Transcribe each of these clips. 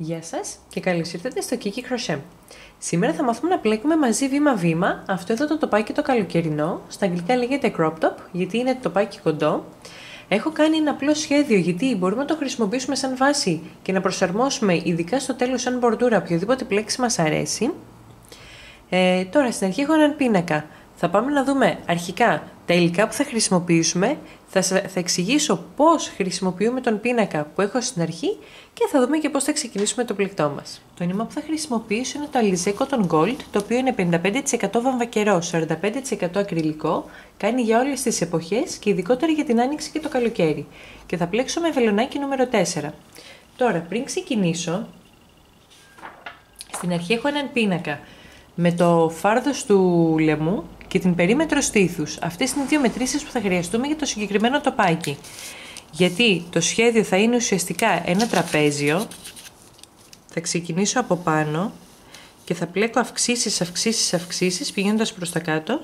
Γεια σας και καλώς ήρθατε στο Kiki Crochet. Σήμερα θα μάθουμε να πλέκουμε μαζί βήμα-βήμα αυτό εδώ το τοπάκι το καλοκαιρινό. Στα αγγλικά λέγεται crop top γιατί είναι το τοπάκι κοντό. Έχω κάνει ένα απλό σχέδιο γιατί μπορούμε να το χρησιμοποιήσουμε σαν βάση και να προσαρμόσουμε ειδικά στο τέλος σαν μπορντούρα οποιοδήποτε πλέξη μας αρέσει. Τώρα στην αρχή έχω έναν πίνακα. Θα πάμε να δούμε αρχικά τα υλικά που θα χρησιμοποιήσουμε, θα εξηγήσω πώς χρησιμοποιούμε τον πίνακα που έχω στην αρχή και θα δούμε και πώς θα ξεκινήσουμε το πλεκτό μας. Το νήμα που θα χρησιμοποιήσω είναι το Alize Cotton Gold, το οποίο είναι 55% βαμβακερό, 45% ακριλικό, κάνει για όλες τις εποχές και ειδικότερα για την άνοιξη και το καλοκαίρι. Και θα πλέξω με βελονάκι νούμερο 4. Τώρα πριν ξεκινήσω, στην αρχή έχω έναν πίνακα με το φάρδος του λαιμού και την περίμετρο στήθους. Αυτές είναι οι δύο μετρήσεις που θα χρειαστούμε για το συγκεκριμένο τοπάκι. Γιατί το σχέδιο θα είναι ουσιαστικά ένα τραπέζιο. Θα ξεκινήσω από πάνω και θα πλέκω αυξήσεις πηγαίνοντας προς τα κάτω.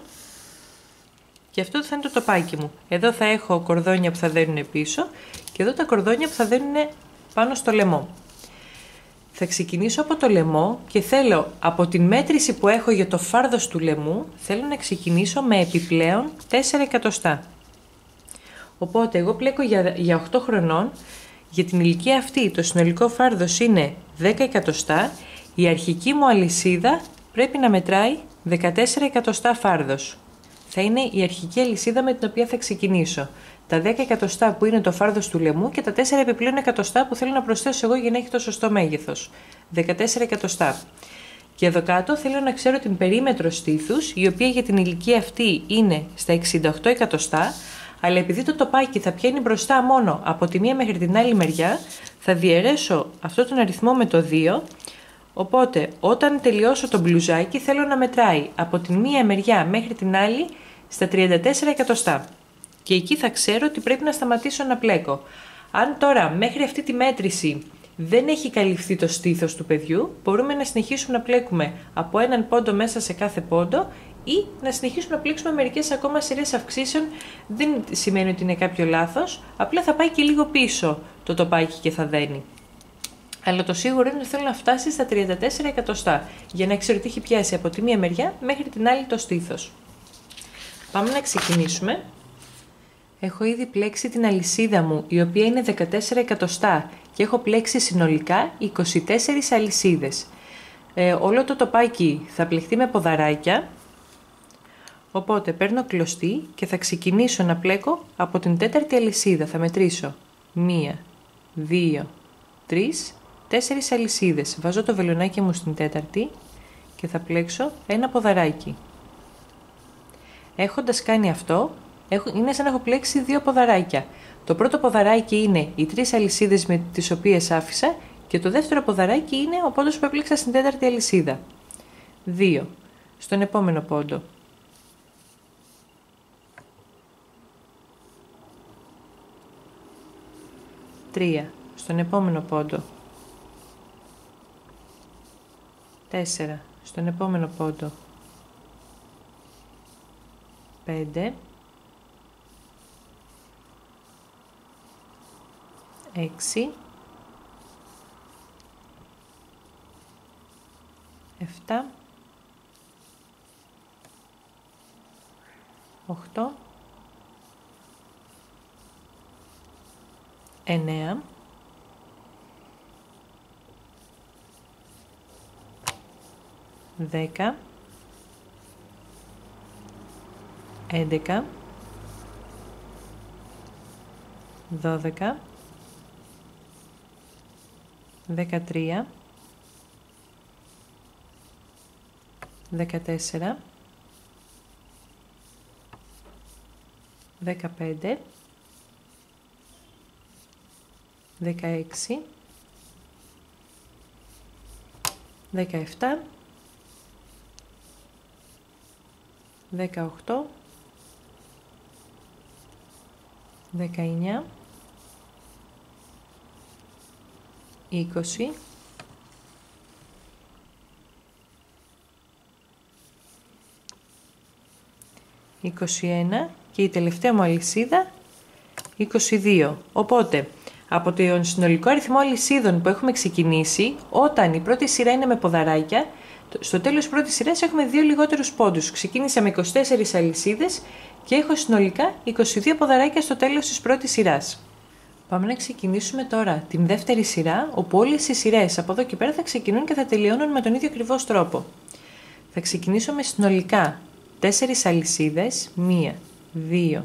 Και αυτό θα είναι το τοπάκι μου. Εδώ θα έχω κορδόνια που θα δένουν πίσω και εδώ τα κορδόνια που θα δένουν πάνω στο λαιμό. Θα ξεκινήσω από το λαιμό και θέλω από την μέτρηση που έχω για το φάρδος του λαιμού, θέλω να ξεκινήσω με επιπλέον 4 εκατοστά. Οπότε εγώ πλέκω για 8 χρονών, για την ηλικία αυτή το συνολικό φάρδος είναι 10 εκατοστά, η αρχική μου αλυσίδα πρέπει να μετράει 14 εκατοστά φάρδος. Θα είναι η αρχική αλυσίδα με την οποία θα ξεκινήσω. Τα 10 εκατοστά που είναι το φάρδος του λαιμού και τα 4 επιπλέον εκατοστά που θέλω να προσθέσω εγώ για να έχει το σωστό μέγεθος. 14 εκατοστά. Και εδώ κάτω θέλω να ξέρω την περίμετρο στήθους, η οποία για την ηλικία αυτή είναι στα 68 εκατοστά, αλλά επειδή το τοπάκι θα πιάνει μπροστά μόνο από τη μία μέχρι την άλλη μεριά, θα διαιρέσω αυτό τον αριθμό με το 2, οπότε όταν τελειώσω το μπλουζάκι θέλω να μετράει από τη μία μεριά μέχρι την άλλη στα 34 εκατοστά. Και εκεί θα ξέρω ότι πρέπει να σταματήσω να πλέκω. Αν τώρα μέχρι αυτή τη μέτρηση δεν έχει καλυφθεί το στήθος του παιδιού, μπορούμε να συνεχίσουμε να πλέκουμε από έναν πόντο μέσα σε κάθε πόντο ή να συνεχίσουμε να πλέξουμε μερικές ακόμα σειρές αυξήσεων. Δεν σημαίνει ότι είναι κάποιο λάθος, απλά θα πάει και λίγο πίσω το τοπάκι και θα δένει. Αλλά το σίγουρο είναι ότι θέλω να φτάσει στα 34 εκατοστά για να ξέρω ότι έχει πιάσει από τη μία μεριά μέχρι την άλλη το στήθος. Πάμε να ξεκινήσουμε. Έχω ήδη πλέξει την αλυσίδα μου, η οποία είναι 14 εκατοστά και έχω πλέξει συνολικά 24 αλυσίδες. Όλο το τοπάκι θα πλεχτεί με ποδαράκια, οπότε παίρνω κλωστή και θα ξεκινήσω να πλέκω από την τέταρτη αλυσίδα. Θα μετρήσω 1, 2, 3, 4 αλυσίδες. Βάζω το βελονάκι μου στην τέταρτη και θα πλέξω ένα ποδαράκι. Έχοντας κάνει αυτό, είναι σαν να έχω πλέξει 2 ποδαράκια. Το πρώτο ποδαράκι είναι οι 3 αλυσίδες με τις οποίες άφησα και το δεύτερο ποδαράκι είναι ο πόντος που έπλεξα στην τέταρτη αλυσίδα. 2. Στον επόμενο πόντο. 3. Στον επόμενο πόντο. 4. Στον επόμενο πόντο. 5. 6, 7, 8, 9, 10, 11, 12, 13, 14, 15, 16, 17, 18, 19, 20, 21 και η τελευταία μου αλυσίδα 22. Οπότε Από τον συνολικό αριθμό αλυσίδων που έχουμε ξεκινήσει, όταν η πρώτη σειρά είναι με ποδαράκια, στο τέλος της πρώτης σειράς έχουμε 2 λιγότερους πόντους. Ξεκίνησα με 24 αλυσίδες και έχω συνολικά 22 ποδαράκια στο τέλος της πρώτης σειράς. Πάμε να ξεκινήσουμε τώρα την δεύτερη σειρά, όπου όλες οι σειρές από εδώ και πέρα θα ξεκινούν και θα τελειώνουν με τον ίδιο ακριβώς τρόπο. Θα ξεκινήσω με συνολικά 4 αλυσίδες, 1, 2,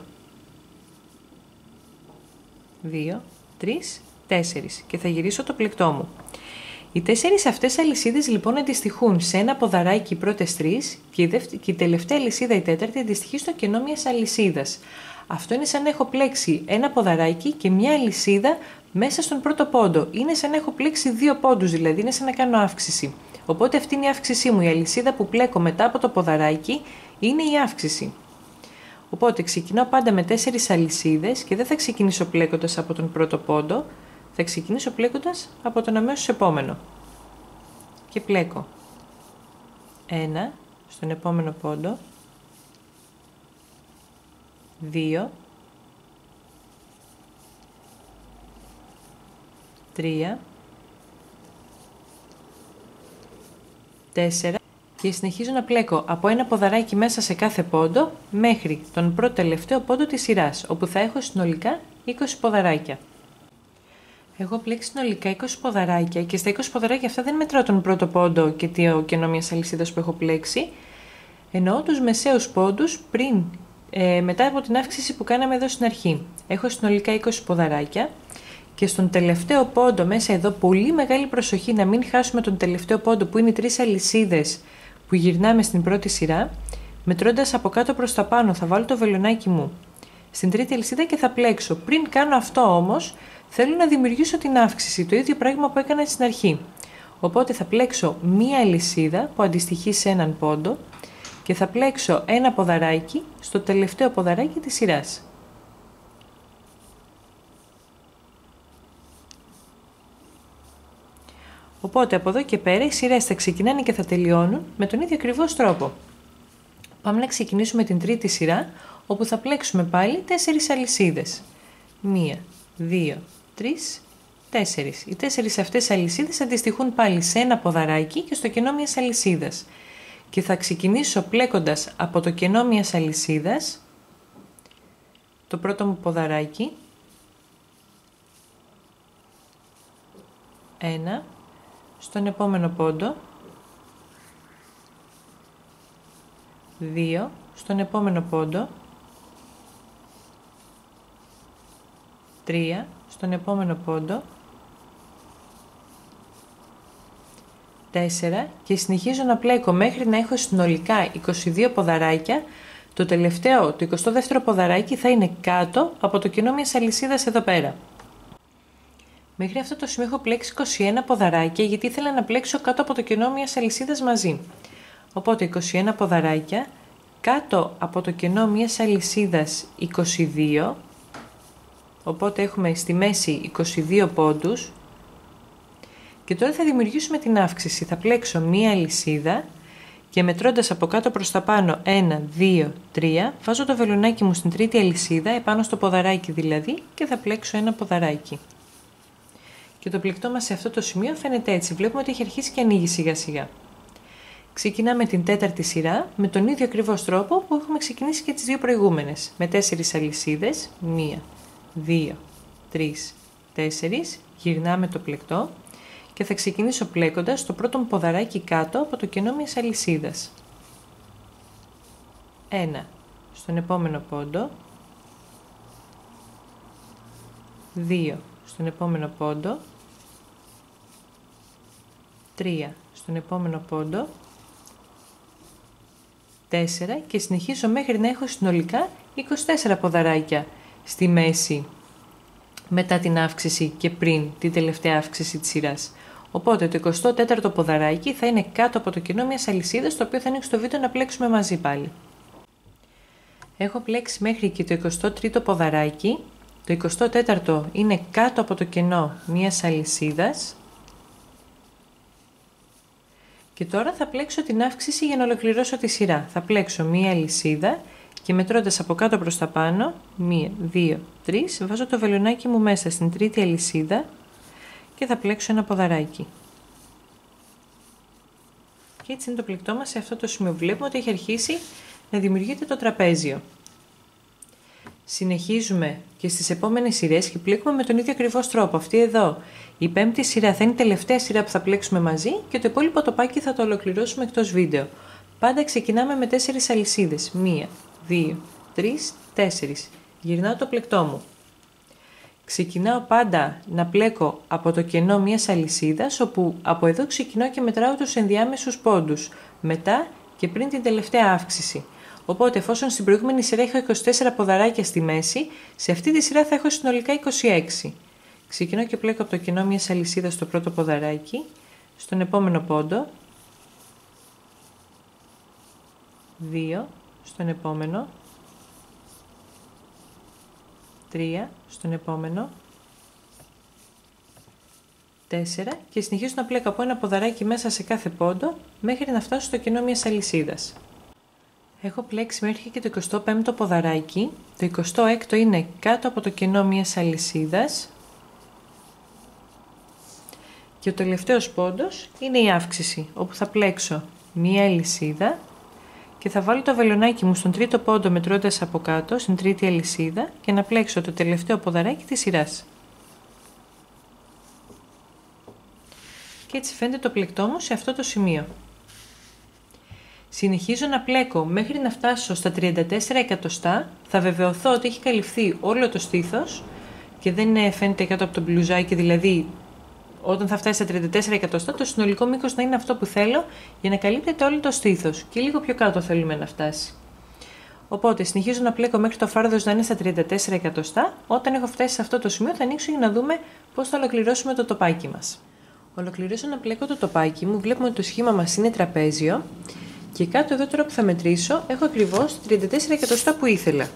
3, 4 και θα γυρίσω το πλεκτό μου. Οι 4 αυτές αλυσίδες λοιπόν αντιστοιχούν σε ένα ποδαράκι οι πρώτες 3 και η τελευταία αλυσίδα, η τέταρτη, αντιστοιχεί στο κενό μιας αλυσίδας. Αυτό είναι σαν να έχω πλέξει ένα ποδαράκι και μια αλυσίδα μέσα στον πρώτο πόντο. Είναι σαν να έχω πλέξει 2 πόντους, δηλαδή είναι σαν να κάνω αύξηση. Οπότε αυτή είναι η αύξησή μου. Η αλυσίδα που πλέκω μετά από το ποδαράκι είναι η αύξηση. Οπότε ξεκινάω πάντα με 4 αλυσίδες και δεν θα ξεκινήσω πλέκοντας από τον πρώτο πόντο, θα ξεκινήσω πλέκοντας από τον αμέσως επόμενο. Και πλέκω 1 στον επόμενο πόντο, 2, 3, 4 και συνεχίζω να πλέκω από ένα ποδαράκι μέσα σε κάθε πόντο μέχρι τον πρώτο τελευταίο πόντο της σειράς, όπου θα έχω συνολικά 20 ποδαράκια. Έχω πλέξει συνολικά 20 ποδαράκια και στα 20 ποδαράκια αυτά δεν μετράω τον πρώτο πόντο και το κενό μιας αλυσίδας που έχω πλέξει. Εννοώ τους μεσαίους πόντους μετά από την αύξηση που κάναμε εδώ στην αρχή. Έχω συνολικά 20 ποδαράκια και στον τελευταίο πόντο μέσα εδώ πολύ μεγάλη προσοχή να μην χάσουμε τον τελευταίο πόντο που είναι 3 αλυσίδες που γυρνάμε στην πρώτη σειρά. Μετρώντας από κάτω προς τα πάνω θα βάλω το βελονάκι μου στην τρίτη αλυσίδα και θα πλέξω. Πριν κάνω αυτό όμως θέλω να δημιουργήσω την αύξηση, το ίδιο πράγμα που έκανα στην αρχή. Οπότε θα πλέξω μία αλυσίδα που αντιστοιχεί σε έναν πόντο και θα πλέξω ένα ποδαράκι στο τελευταίο ποδαράκι της σειράς. Οπότε από εδώ και πέρα οι σειρές θα ξεκινάνε και θα τελειώνουν με τον ίδιο ακριβώς τρόπο. Πάμε να ξεκινήσουμε την τρίτη σειρά, όπου θα πλέξουμε πάλι 4 αλυσίδες. 1, 2, 3, 4. Οι 4 αυτές αλυσίδες αντιστοιχούν πάλι σε ένα ποδαράκι και στο κενό μιας αλυσίδας. Και θα ξεκινήσω πλέκοντας από το κενό μιας αλυσίδας το πρώτο μου ποδαράκι. 1, στον επόμενο πόντο. 2, στον επόμενο πόντο. 3, στον επόμενο πόντο. 4 και συνεχίζω να πλέκω μέχρι να έχω συνολικά 22 ποδαράκια. Το τελευταίο, το 22ο ποδαράκι θα είναι κάτω από το κενό μιας αλυσίδας εδώ πέρα. Μέχρι αυτό το σημείο έχω πλέξει 21 ποδαράκια γιατί ήθελα να πλέξω κάτω από το κενό μιας αλυσίδας μαζί. Οπότε 21 ποδαράκια, κάτω από το κενό μιας αλυσίδας 22, οπότε έχουμε στη μέση 22 πόντους και τώρα θα δημιουργήσουμε την αύξηση. Θα πλέξω μία αλυσίδα και μετρώντας από κάτω προς τα πάνω 1, 2, 3, βάζω το βελονάκι μου στην τρίτη αλυσίδα, επάνω στο ποδαράκι δηλαδή, και θα πλέξω ένα ποδαράκι. Και το πλεκτό μας σε αυτό το σημείο φαίνεται έτσι. Βλέπουμε ότι έχει αρχίσει και ανοίγει σιγά σιγά. Ξεκινάμε την τέταρτη σειρά με τον ίδιο ακριβώς τρόπο που έχουμε ξεκινήσει και τις δύο προηγούμενες. Με 4 αλυσίδες, 1, 2, 3, 4, γυρνάμε το πλεκτό και θα ξεκινήσω πλέκοντας το πρώτο μου ποδαράκι κάτω από το κενό μιας αλυσίδας. 1 στον επόμενο πόντο, 2 στον επόμενο πόντο, 3 στον επόμενο πόντο, 4 και συνεχίζω μέχρι να έχω συνολικά 24 ποδαράκια στη μέση μετά την αύξηση και πριν την τελευταία αύξηση της σειράς. Οπότε το 24ο ποδαράκι θα είναι κάτω από το κενό μιας αλυσίδας, το οποίο θα ανοίξει το βίντεο να πλέξουμε μαζί πάλι. Έχω πλέξει μέχρι και το 23ο ποδαράκι. Το 24ο είναι κάτω από το κενό μιας αλυσίδας. Και τώρα θα πλέξω την αύξηση για να ολοκληρώσω τη σειρά. Θα πλέξω μία αλυσίδα Και μετρώντας από κάτω προς τα πάνω, 1, 2, 3, βάζω το βελονάκι μου μέσα στην τρίτη αλυσίδα και θα πλέξω ένα ποδαράκι. Και έτσι είναι το πλεκτό μας σε αυτό το σημείο. Βλέπουμε ότι έχει αρχίσει να δημιουργείται το τραπέζιο. Συνεχίζουμε και στις επόμενες σειρές και πλέκουμε με τον ίδιο ακριβώς τρόπο. Αυτή εδώ η πέμπτη σειρά θα είναι η τελευταία σειρά που θα πλέξουμε μαζί και το υπόλοιπο τοπάκι θα το ολοκληρώσουμε εκτός βίντεο. Πάντα ξεκινάμε με 4 αλυσίδες. 1, 2, 3, 4. Γυρνάω το πλεκτό μου. Ξεκινάω πάντα να πλέκω από το κενό μιας αλυσίδας, όπου από εδώ ξεκινάω και μετράω τους ενδιάμεσους πόντους, μετά και πριν την τελευταία αύξηση. Οπότε, εφόσον στην προηγούμενη σειρά έχω 24 ποδαράκια στη μέση, σε αυτή τη σειρά θα έχω συνολικά 26. Ξεκινάω και πλέκω από το κενό μιας αλυσίδας στο πρώτο ποδαράκι, στον επόμενο πόντο, 2, στον επόμενο, 3, στον επόμενο, 4 και συνεχίζω να πλέκω από ένα ποδαράκι μέσα σε κάθε πόντο μέχρι να φτάσω στο κενό μιας αλυσίδας. Έχω πλέξει μέχρι και το 25ο ποδαράκι, το 26ο είναι κάτω από το κενό μιας αλυσίδας και ο τελευταίος πόντος είναι η αύξηση, όπου θα πλέξω μία αλυσίδα και θα βάλω το βελονάκι μου στον τρίτο πόντο μετρώντας από κάτω, στην τρίτη αλυσίδα και να πλέξω το τελευταίο ποδαράκι της σειράς. Και έτσι φαίνεται το πλεκτό μου σε αυτό το σημείο. Συνεχίζω να πλέκω μέχρι να φτάσω στα 34 εκατοστά, θα βεβαιωθώ ότι έχει καλυφθεί όλο το στήθος και δεν φαίνεται κάτω από το μπλουζάκι, δηλαδή όταν θα φτάσει στα 34 εκατοστά το συνολικό μήκος να είναι αυτό που θέλω για να καλύπτεται όλο το στήθος και λίγο πιο κάτω θέλουμε να φτάσει. Οπότε συνεχίζω να πλέκω μέχρι το φάρδος να είναι στα 34 εκατοστά, όταν έχω φτάσει σε αυτό το σημείο θα ανοίξω για να δούμε πώς θα ολοκληρώσουμε το τοπάκι μας. Ολοκληρώσω να πλέκω το τοπάκι μου, βλέπουμε ότι το σχήμα μας είναι τραπέζιο. Και κάτω εδώ τώρα που θα μετρήσω έχω ακριβώς 34 εκατοστά που ήθελα.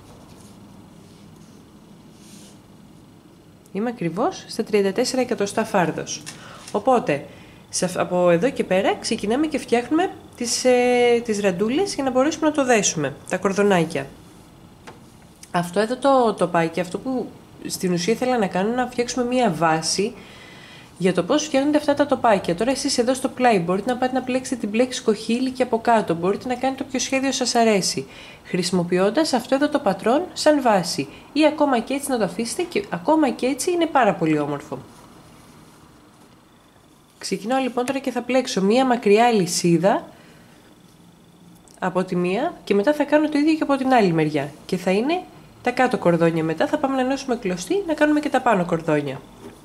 Είμαι ακριβώς στα 34 εκατοστά φάρδος. Οπότε από εδώ και πέρα ξεκινάμε και φτιάχνουμε τις ραντούλες για να μπορέσουμε να το δέσουμε, τα κορδονάκια. Αυτό εδώ το τοπάκι, αυτό που στην ουσία ήθελα να κάνω, να φτιάξουμε μία βάση για το πώς φτιάχνονται αυτά τα τοπάκια. Τώρα εσείς εδώ στο πλάι μπορείτε να πάτε να πλέξετε την πλέξη κοχύλι και από κάτω. Μπορείτε να κάνετε όποιο σχέδιο σας αρέσει, χρησιμοποιώντας αυτό εδώ το πατρόν σαν βάση. Ή ακόμα και έτσι να το αφήσετε και ακόμα και έτσι είναι πάρα πολύ όμορφο. Ξεκινάω λοιπόν τώρα και θα πλέξω μία μακριά αλυσίδα από τη μία και μετά θα κάνω το ίδιο και από την άλλη μεριά. Και θα είναι τα κάτω κορδόνια. Μετά θα πάμε να ενώσουμε κλωστή να κάνουμε και τα πάνω κορδόνια.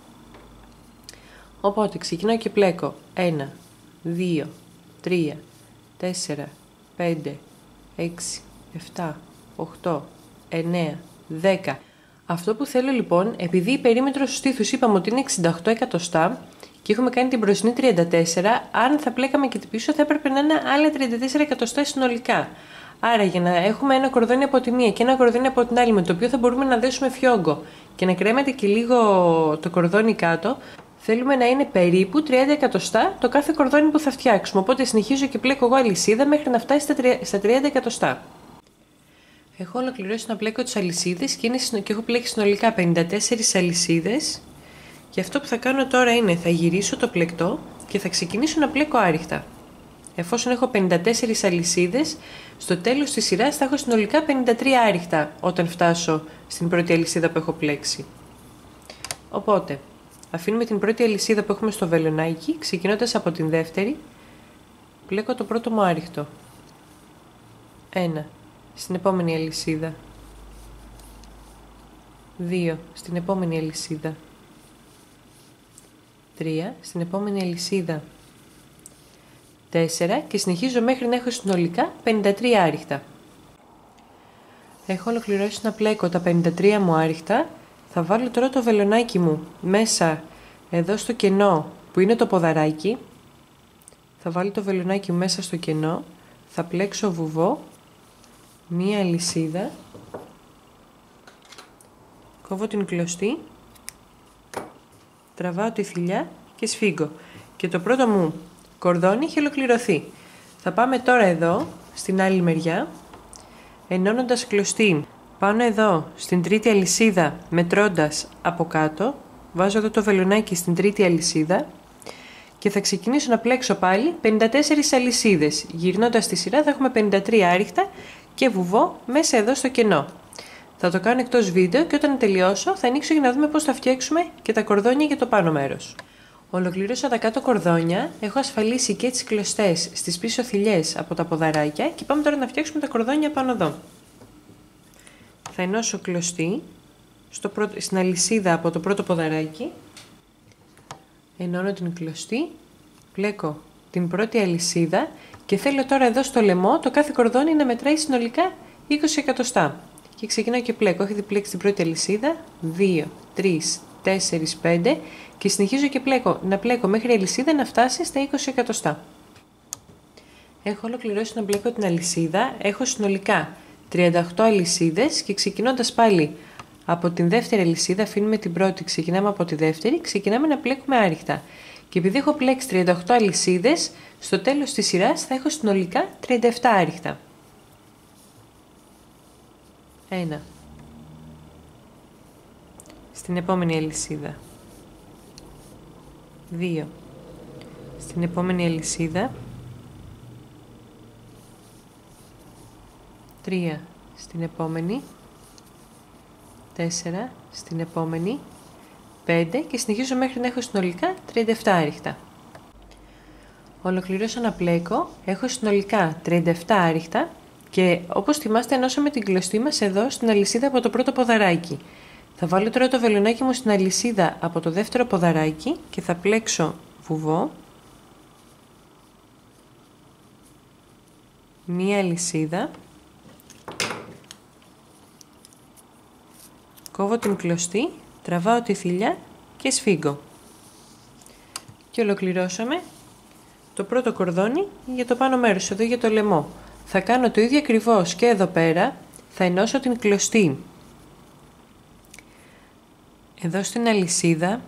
Οπότε ξεκινάω και πλέκω 1, 2, 3, 4, 5, 6, 7, 8, 9, 10. Αυτό που θέλω λοιπόν, επειδή η περίμετρος του στήθους είπαμε ότι είναι 68 εκατοστά και έχουμε κάνει την μπροστινή 34, αν θα πλέκαμε και την πίσω θα έπρεπε να είναι άλλα 34 εκατοστά συνολικά. Άρα για να έχουμε ένα κορδόνι από τη μία και ένα κορδόνι από την άλλη με το οποίο θα μπορούμε να δέσουμε φιόγκο και να κρέμεται και λίγο το κορδόνι κάτω, θέλουμε να είναι περίπου 30 εκατοστά το κάθε κορδόνι που θα φτιάξουμε. Οπότε συνεχίζω και πλέκω εγώ αλυσίδα μέχρι να φτάσει στα 30 εκατοστά. Έχω ολοκληρώσει να πλέκω τις αλυσίδες και έχω πλέξει συνολικά 54 αλυσίδες. Και αυτό που θα κάνω τώρα είναι θα γυρίσω το πλεκτό και θα ξεκινήσω να πλέκω άριχτα. Εφόσον έχω 54 αλυσίδες, στο τέλος της σειράς θα έχω συνολικά 53 άριχτα όταν φτάσω στην πρώτη αλυσίδα που έχω πλέξει. Οπότε αφήνουμε την πρώτη αλυσίδα που έχουμε στο βελονάκι, ξεκινώντας από την δεύτερη, πλέκω το πρώτο μου άριχτο. 1. Στην επόμενη αλυσίδα. 2. Στην επόμενη αλυσίδα. 3. Στην επόμενη αλυσίδα. 4. Και συνεχίζω μέχρι να έχω συνολικά 53 άριχτα. Έχω ολοκληρώσει να πλέκω τα 53 μου άριχτα. Θα βάλω τώρα το βελονάκι μου μέσα εδώ στο κενό που είναι το ποδαράκι. Θα βάλω το βελονάκι μου μέσα στο κενό. Θα πλέξω βουβό. Μία αλυσίδα. Κόβω την κλωστή. Τραβάω τη θηλιά και σφίγγω. Και το πρώτο μου κορδόνι έχει ολοκληρωθεί. Θα πάμε τώρα εδώ στην άλλη μεριά. ενώνοντας κλωστή πάνω εδώ στην τρίτη αλυσίδα μετρώντας από κάτω. Βάζω εδώ το βελονάκι στην τρίτη αλυσίδα και θα ξεκινήσω να πλέξω πάλι 54 αλυσίδες. Γυρνώντας τη σειρά θα έχουμε 53 άριχτα και βουβώ μέσα εδώ στο κενό. Θα το κάνω εκτός βίντεο και όταν τελειώσω θα ανοίξω για να δούμε πώς θα φτιάξουμε και τα κορδόνια για το πάνω μέρος. Ολοκλήρωσα τα κάτω κορδόνια, έχω ασφαλίσει και τις κλωστές στις πίσω θηλιές από τα ποδαράκια και πάμε τώρα να φτιάξουμε τα κορδόνια πάνω εδώ. Θα ενώσω κλωστή στην αλυσίδα από το πρώτο ποδαράκι. Ενώνω την κλωστή, πλέκω την πρώτη αλυσίδα και θέλω τώρα εδώ στο λαιμό το κάθε κορδόνι να μετράει συνολικά 20 εκατοστά. Και ξεκινάω και πλέκω, έχω διπλέξει την πρώτη αλυσίδα, 2, 3, 4, 5 και συνεχίζω και να πλέκω μέχρι η αλυσίδα να φτάσει στα 20 εκατοστά. Έχω ολοκληρώσει να πλέκω την αλυσίδα, έχω συνολικά 38 αλυσίδες και ξεκινώντας πάλι από την δεύτερη αλυσίδα, αφήνουμε την πρώτη, ξεκινάμε από τη δεύτερη, ξεκινάμε να πλέκουμε άριχτα. Και επειδή έχω πλέξει 38 αλυσίδες, στο τέλος της σειράς θα έχω συνολικά 37 άριχτα. 1. Στην επόμενη αλυσίδα. 2. Στην επόμενη αλυσίδα. 3. Στην επόμενη. 4 στην επόμενη, 5 και συνεχίζω μέχρι να έχω συνολικά 37 άριχτα. Ολοκληρώσα να πλέκω, έχω συνολικά 37 άριχτα και όπως θυμάστε ενώσαμε την κλωστή μας εδώ στην αλυσίδα από το πρώτο ποδαράκι. Θα βάλω τώρα το βελονάκι μου στην αλυσίδα από το δεύτερο ποδαράκι και θα πλέξω βουβό, μία αλυσίδα, κόβω την κλωστή, τραβάω τη θηλιά και σφίγγω. Και ολοκληρώσαμε το πρώτο κορδόνι για το πάνω μέρος, εδώ για το λαιμό. Θα κάνω το ίδιο ακριβώς και εδώ πέρα, θα ενώσω την κλωστή εδώ στην αλυσίδα,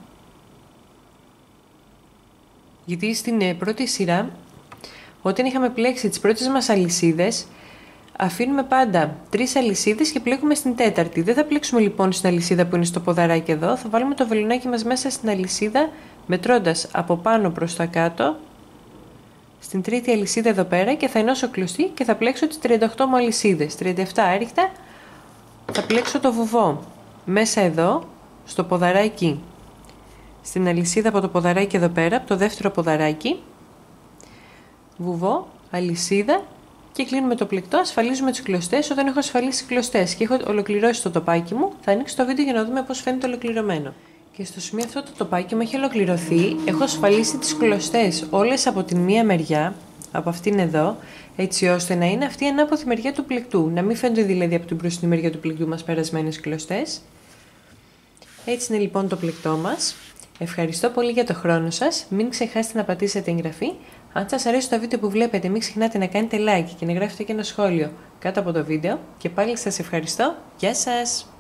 γιατί στην πρώτη σειρά, όταν είχαμε πλέξει τις πρώτες μας αλυσίδες, αφήνουμε πάντα 3 αλυσίδες και πλέκουμε στην τέταρτη. Δεν θα πλέξουμε λοιπόν στην αλυσίδα που είναι στο ποδαράκι εδώ. Θα βάλουμε το βελονάκι μας μέσα στην αλυσίδα μετρώντας από πάνω προς τα κάτω στην τρίτη αλυσίδα εδώ πέρα και θα ενώσω κλωστή και θα πλέξω τις 38 μου αλυσίδες. 37 άριχτα. Θα πλέξω το βουβό μέσα εδώ στο ποδαράκι, στην αλυσίδα από το ποδαράκι εδώ πέρα, από το δεύτερο ποδαράκι. Βουβό, αλυσίδα. Και κλείνουμε το πλεκτό, ασφαλίζουμε τις κλωστές. Όταν έχω ασφαλίσει κλωστές και έχω ολοκληρώσει το τοπάκι μου, θα ανοίξω το βίντεο για να δούμε πώς φαίνεται ολοκληρωμένο. Και στο σημείο αυτό το τοπάκι μου έχει ολοκληρωθεί. Έχω ασφαλίσει τις κλωστές όλες από την μία μεριά, από αυτήν εδώ, έτσι ώστε να είναι αυτή η ανάποδη μεριά του πλεκτού. Να μην φαίνονται δηλαδή από την μπροστινή μεριά του πλεκτού μας περασμένες κλωστές. Έτσι είναι λοιπόν το πλεκτό μας. Ευχαριστώ πολύ για το χρόνο σας. Μην ξεχάσετε να πατήσετε εγγραφή. Αν σας αρέσει το βίντεο που βλέπετε, μην ξεχνάτε να κάνετε like και να γράφετε και ένα σχόλιο κάτω από το βίντεο. Και πάλι σας ευχαριστώ. Γεια σας!